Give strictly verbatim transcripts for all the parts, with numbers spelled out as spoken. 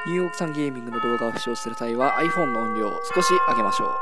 ニューヨーク産ゲーミングの動画を視聴する際は iPhone の音量を少し上げましょう。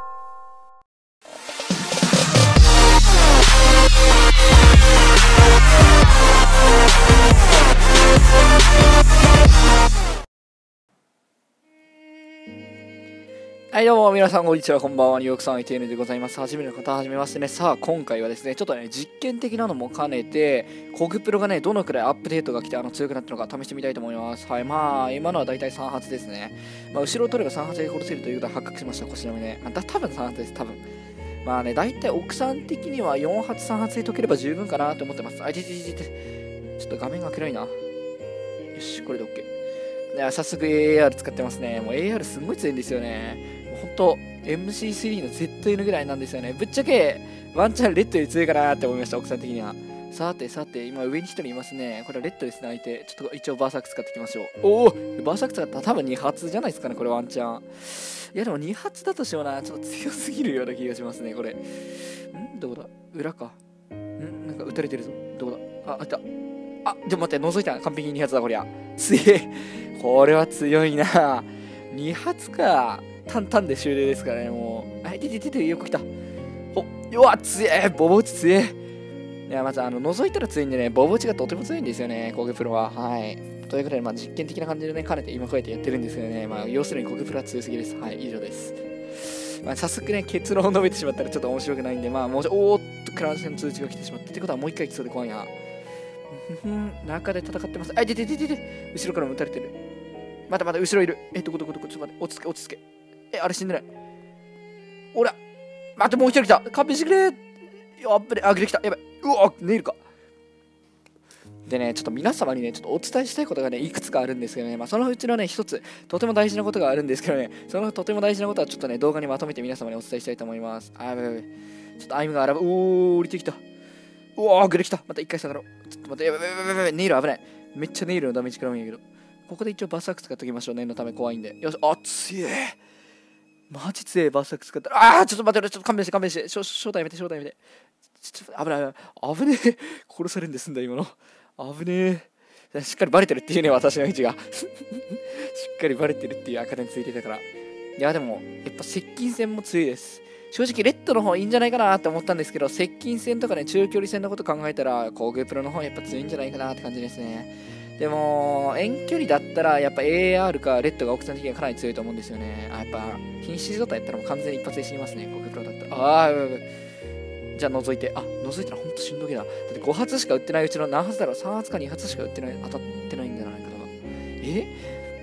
はいどうも皆さんこんにちは、こんばんは。ニューヨーク産 エーティーエヌ でございます。初めての方はじめましてね。さあ今回はですねちょっとね実験的なのも兼ねてコグプロがねどのくらいアップデートが来てあの強くなったのか試してみたいと思います。はい、まあ今のはだいたいさん発ですね。まあ後ろを取ればさん発で殺せるということは発覚しました。腰の目ね、まあ、だ多分さん発です。多分まあねだいたい奥さん的にはよん発さん発で解ければ十分かなと思ってます。あいててててちょっと画面が暗いな。よしこれで OK。いや早速 エーアール 使ってますね。もう エーアール すんごい強いんですよね。もうほんと エムシースリー の ゼットエヌ ぐらいなんですよね。ぶっちゃけワンチャンレッドより強いかなって思いました、奥さん的には。さてさて今上にひとりいますね。これはレッドですね、相手。ちょっと一応バーサーク使っていきましょう。おおバーサーク使ったら多分に発じゃないですかね、これワンチャン。いやでもに発だとしてもな、ちょっと強すぎるような気がしますね、これ。んどこだ裏か。んなんか撃たれてるぞ。どこだあ、あった。あ、でも待って、覗いた。完璧にに発だ、こりゃ。強い。これは強いな。に発か。淡々で終了ですからね、もう。あ、いてててて、よく来た。お、うわ、強え。ボボ打ち強え。いや、まず、あの、覗いたら強いんでね、ボボ打ちがとても強いんですよね、コグプロは。はい。ということで、まあ、実験的な感じでね、兼ねて今こうやってやってるんですけどね、まあ、要するにコグプロは強すぎです。はい、以上です。まあ、早速ね、結論を述べてしまったらちょっと面白くないんで、まあ、もうちょ、おーっと、クラウンシの通知が来てしまった。ってことは、もう一回来そうで怖いな。ふん、中で戦ってます。あ、いててててて、後ろからも撃たれてる。またまた後ろいる。え、どこどこどこ、ちょっと待って、落ち着け、落ち着け。え、あれ死んでない。おら、待って、もう一人来た。勘弁してくれ。やっぱり、あ、グレ来た。やばい。うわ、ネイルか。でね、ちょっと皆様にね、ちょっとお伝えしたいことがね、いくつかあるんですけどね、まあ、そのうちのね、一つ、とても大事なことがあるんですけどね、そのとても大事なことはちょっとね、動画にまとめて皆様にお伝えしたいと思います。あ、やばいやばい。ちょっとアイムがあらば、おー、降りてきた。うわー、グレ来た。また一回下がろう。ちょっと待って、やばいやばいやばい、ネイル危ない。めっちゃネイルのダメージ食らうんやけど。ここで一応バスサック使っておきましょう。念のため怖いんで。よし、あ、強え。マジ強え、バスサック使ったら。あー、ちょっと待って、ちょっと勘弁して、勘弁して。正体やめて、正体やめて。ちょっと危ない、危ねえ。殺されるんですんだ、今の。危ねえ。しっかりバレてるっていうね、私の位置が。しっかりバレてるっていう赤点ついてたから。いや、でも、やっぱ接近戦も強いです。正直レッドの方いいんじゃないかなって思ったんですけど、接近戦とかね中距離戦のこと考えたらコグプロの方やっぱ強いんじゃないかなって感じですね。でも遠距離だったらやっぱ エーアール かレッドが奥さん的にはかなり強いと思うんですよね。あ、やっぱ瀕死状態やったらもう完全に一発で死にますね、コグプロだったら。ああ、じゃあ覗いて、あ、覗いたらほんとしんどげな。だってご発しか撃ってないうちの何発だろう、さん発かに発しか撃ってない、当たってないんじゃないかな。え ?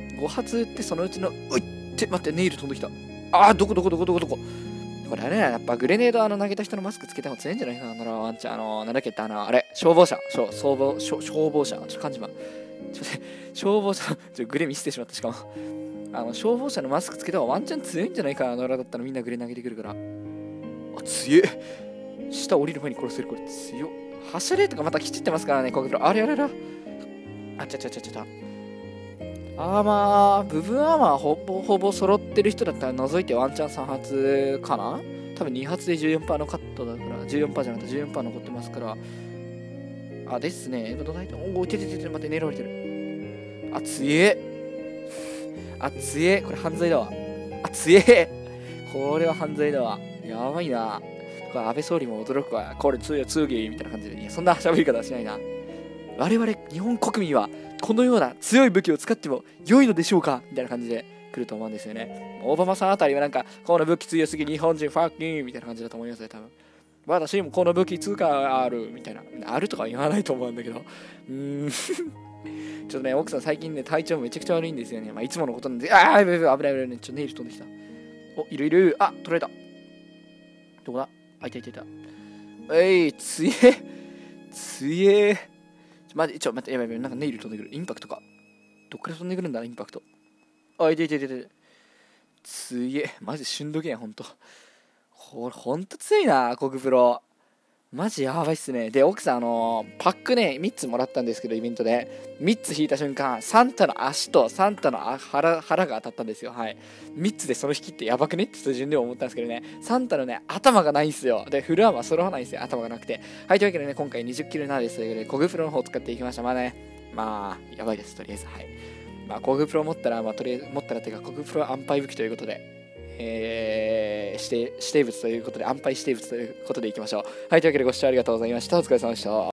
ご 発撃ってそのうちの、ういって待って、ネイル飛んできた。ああ、どこどこどこどこどこ。これあれね、やっぱグレネードあの投げた人のマスクつけた方が強いんじゃないかな、あのワンちゃん、あの、なんだっけって、あの、あれ、消防車、消防、消防車、ちょっと漢字ま、ちょっと消防車、ちょグレ見せてしまった、しかも。あの、消防車のマスクつけた方がワンチャン強いんじゃないかな、あの裏だったらみんなグレ投げてくるから。あ、強え。下降りる前に殺せる、これ強っ。発射レートがまたきちってますからね、コグプロ。あれあれあれ。あ、ちゃちゃちゃちゃちゃ。アーマー、部分アーマーほぼほぼ揃ってる人だったら除いてワンチャンさん発かな。多分に発で じゅうよんパーセント のカットだから、じゅうよんパーセント じゃなくて じゅうよんパーセント 残ってますから。あ、ですね。おお、てててて、待って、狙われてる。あ、強え。あ、強え。これ犯罪だわ。あ、強え。これは犯罪だわ。やばいな。これ安倍総理も驚くわ。これ強い、強いみたいな感じで。いや、そんな喋り方はしないな。我々日本国民はこのような強い武器を使っても良いのでしょうかみたいな感じで来ると思うんですよね。オバマさんあたりはなんかこの武器強すぎ日本人ファッキンみたいな感じだと思いますね、多分。私もこの武器通貨あるみたいな。あるとか言わないと思うんだけど。うーん。ちょっとね、奥さん最近ね、体調めちゃくちゃ悪いんですよね。まあ、いつものことなんで、ああ、危ない危ない危ない。ちょっとネイル飛んできた。お、いるいる。あ、取られた。どこだあ、いたいたいた。えい、強え。強え。まじ、ちょ、待って、やばいやばい、なんかネイル飛んでくる。インパクトか。どっから飛んでくるんだ、インパクト。あ、いていていていて。ついえ、マジしんどけやん、ほんと。これ、ほんと強いな、コグプロ。マジやばいっすね。で、奥さん、あのー、パックね、みっつもらったんですけど、イベントで。みっつ引いた瞬間、サンタの足とサンタの腹、腹が当たったんですよ。はい。みっつでその引きってやばくねって自分でも思ったんですけどね。サンタのね、頭がないんすよ。で、フルアーマー揃わないんですよ。頭がなくて。はい、というわけでね、今回にじゅっキルなですということで、コグプロの方を使っていきました。まあね、まあ、やばいです、とりあえず。はい。 まあ、コグプロ持ったら、まあ、とりあえず持ったらっていうか、コグプロは安牌武器ということで、えー、指定指定物ということで、安牌指定物ということでいきましょう。はい、というわけでご視聴ありがとうございました。お疲れ様でした。